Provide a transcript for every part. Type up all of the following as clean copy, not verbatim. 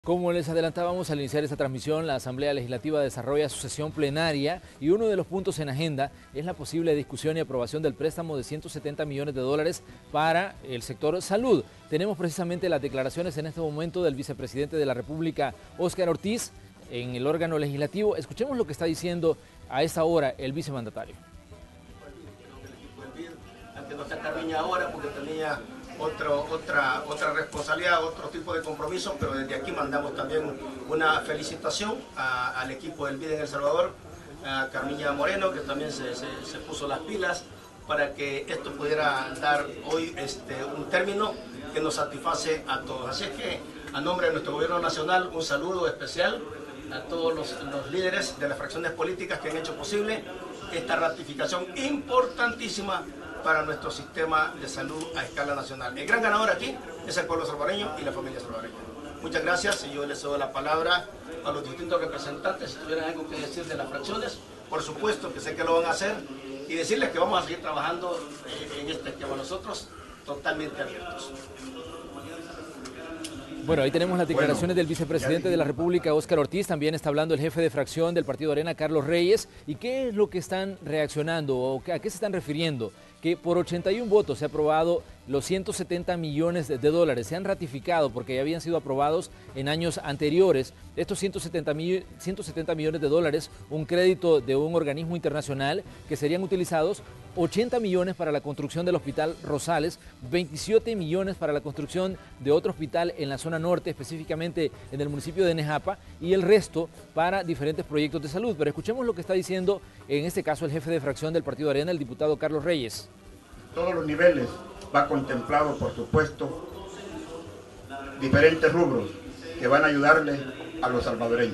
Como les adelantábamos al iniciar esta transmisión, la Asamblea Legislativa desarrolla su sesión plenaria y uno de los puntos en agenda es la posible discusión y aprobación del préstamo de 170 millones de dólares para el sector salud. Tenemos precisamente las declaraciones en este momento del vicepresidente de la República, Óscar Ortiz, en el órgano legislativo. Escuchemos lo que está diciendo a esta hora el vicemandatario. Ante no está Carmiña ahora porque tenía otra responsabilidad, otro tipo de compromiso, pero desde aquí mandamos también una felicitación al equipo del BID en El Salvador, a Carmiña Moreno, que también se puso las pilas para que esto pudiera dar hoy un término que nos satisface a todos. Así es que, a nombre de nuestro gobierno nacional, un saludo especial a todos los líderes de las fracciones políticas que han hecho posible esta ratificación importantísima para nuestro sistema de salud a escala nacional. El gran ganador aquí es el pueblo salvadoreño y la familia salvadoreña. Muchas gracias y yo les doy la palabra a los distintos representantes. Si tuvieran algo que decir de las fracciones, por supuesto que sé que lo van a hacer, y decirles que vamos a seguir trabajando en este esquema nosotros totalmente abiertos. Bueno, ahí tenemos las declaraciones del vicepresidente de la República, Óscar Ortiz. También está hablando el jefe de fracción del Partido Arena, Carlos Reyes. ¿Y qué es lo que están reaccionando o a qué se están refiriendo? Que por 81 votos se ha aprobado los 170 millones de dólares. Se han ratificado porque ya habían sido aprobados en años anteriores. Estos 170 millones de dólares, un crédito de un organismo internacional que serían utilizados 80 millones para la construcción del Hospital Rosales, 27 millones para la construcción de otro hospital en la zona norte, específicamente en el municipio de Nejapa, y el resto para diferentes proyectos de salud. Pero escuchemos lo que está diciendo en este caso el jefe de fracción del Partido Arena, el diputado Carlos Reyes. Todos los niveles va contemplado, por supuesto, diferentes rubros que van a ayudarle a los salvadoreños,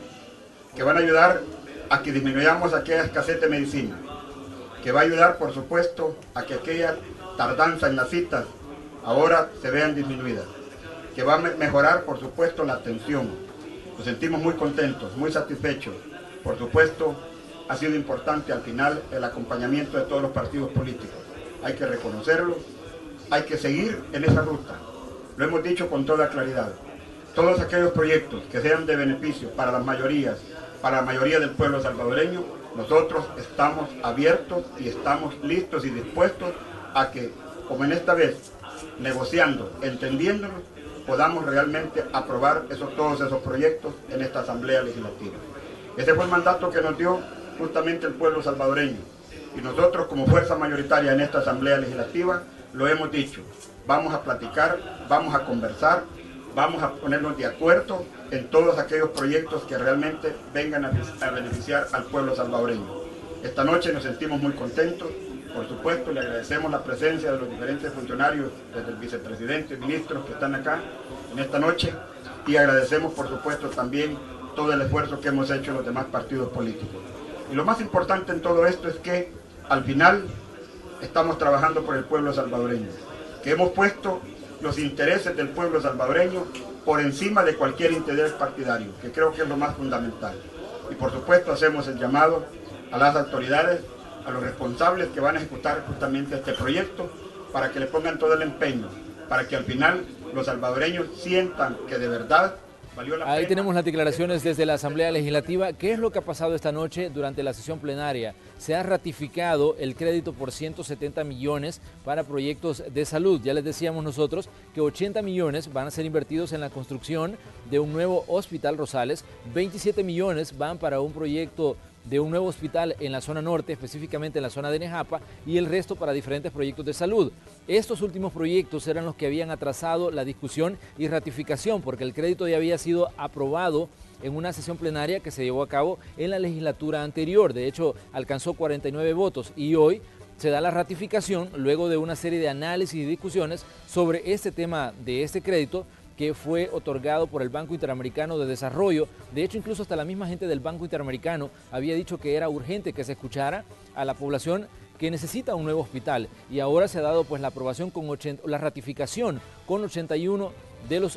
que van a ayudar a que disminuyamos aquella escasez de medicina, que va a ayudar, por supuesto, a que aquella tardanza en las citas ahora se vean disminuidas, que va a mejorar, por supuesto, la atención. Nos sentimos muy contentos, muy satisfechos. Por supuesto, ha sido importante al final el acompañamiento de todos los partidos políticos. Hay que reconocerlo, hay que seguir en esa ruta. Lo hemos dicho con toda claridad. Todos aquellos proyectos que sean de beneficio para las mayorías, para la mayoría del pueblo salvadoreño, nosotros estamos abiertos y estamos listos y dispuestos a que, como en esta vez, negociando, entendiéndonos, podamos realmente aprobar todos esos proyectos en esta Asamblea Legislativa. Ese fue el mandato que nos dio justamente el pueblo salvadoreño. Y nosotros, como fuerza mayoritaria en esta Asamblea Legislativa, lo hemos dicho. Vamos a platicar, vamos a conversar, vamos a ponernos de acuerdo en todos aquellos proyectos que realmente vengan a beneficiar al pueblo salvadoreño. Esta noche nos sentimos muy contentos. Por supuesto, le agradecemos la presencia de los diferentes funcionarios, desde el vicepresidente, ministros que están acá en esta noche, y agradecemos, por supuesto, también todo el esfuerzo que hemos hecho los demás partidos políticos. Y lo más importante en todo esto es que, al final, estamos trabajando por el pueblo salvadoreño, que hemos puesto los intereses del pueblo salvadoreño por encima de cualquier interés partidario, que creo que es lo más fundamental. Y por supuesto hacemos el llamado a las autoridades, a los responsables que van a ejecutar justamente este proyecto, para que le pongan todo el empeño, para que al final los salvadoreños sientan que de verdad valió la pena. Ahí tenemos las declaraciones desde la Asamblea Legislativa. ¿Qué es lo que ha pasado esta noche durante la sesión plenaria? Se ha ratificado el crédito por 170 millones para proyectos de salud. Ya les decíamos nosotros que 80 millones van a ser invertidos en la construcción de un nuevo Hospital Rosales, 27 millones van para un proyecto de un nuevo hospital en la zona norte, específicamente en la zona de Nejapa, y el resto para diferentes proyectos de salud. Estos últimos proyectos eran los que habían atrasado la discusión y ratificación, porque el crédito ya había sido aprobado en una sesión plenaria que se llevó a cabo en la legislatura anterior. De hecho, alcanzó 49 votos y hoy se da la ratificación luego de una serie de análisis y discusiones sobre este tema de este crédito, que fue otorgado por el Banco Interamericano de Desarrollo. De hecho, incluso hasta la misma gente del Banco Interamericano había dicho que era urgente que se escuchara a la población que necesita un nuevo hospital. Y ahora se ha dado pues la aprobación la ratificación con 81 de los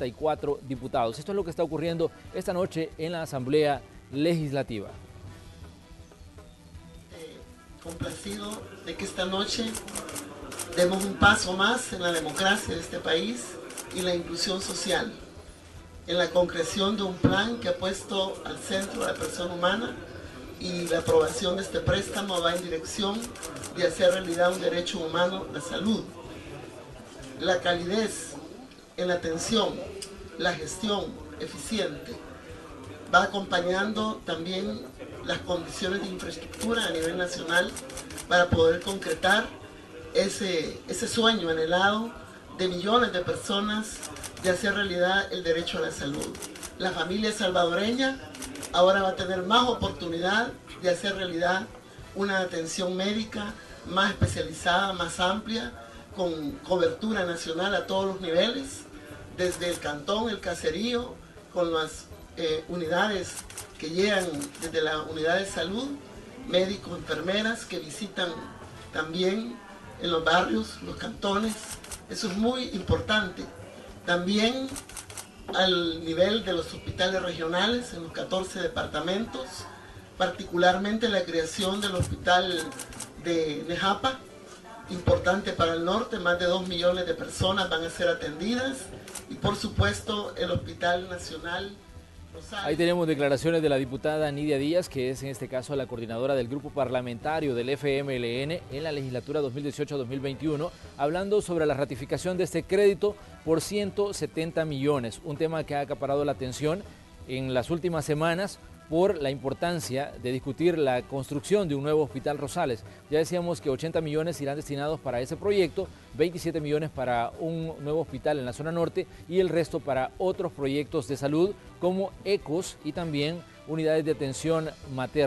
84 diputados. Esto es lo que está ocurriendo esta noche en la Asamblea Legislativa. Complacido de que esta noche demos un paso más en la democracia de este país y la inclusión social. en la concreción de un plan que ha puesto al centro a la persona humana, y la aprobación de este préstamo va en dirección de hacer realidad un derecho humano, la salud. La calidez en la atención, la gestión eficiente, va acompañando también las condiciones de infraestructura a nivel nacional para poder concretar ese sueño anhelado de millones de personas de hacer realidad el derecho a la salud. La familia salvadoreña ahora va a tener más oportunidad de hacer realidad una atención médica más especializada, más amplia, con cobertura nacional a todos los niveles, desde el cantón, el caserío, con las unidades que llegan desde la unidad de salud, médicos, enfermeras que visitan también en los barrios, los cantones. Eso es muy importante. También al nivel de los hospitales regionales en los 14 departamentos, particularmente la creación del hospital de Nejapa, importante para el norte, más de 2 millones de personas van a ser atendidas, y por supuesto el Hospital Nacional Rosales. Ahí tenemos declaraciones de la diputada Nidia Díaz, que es en este caso la coordinadora del grupo parlamentario del FMLN en la legislatura 2018-2021, hablando sobre la ratificación de este crédito por 170 millones, un tema que ha acaparado la atención en las últimas semanas por la importancia de discutir la construcción de un nuevo hospital Rosales. Ya decíamos que 80 millones irán destinados para ese proyecto, 27 millones para un nuevo hospital en la zona norte y el resto para otros proyectos de salud como ECOS y también unidades de atención materna.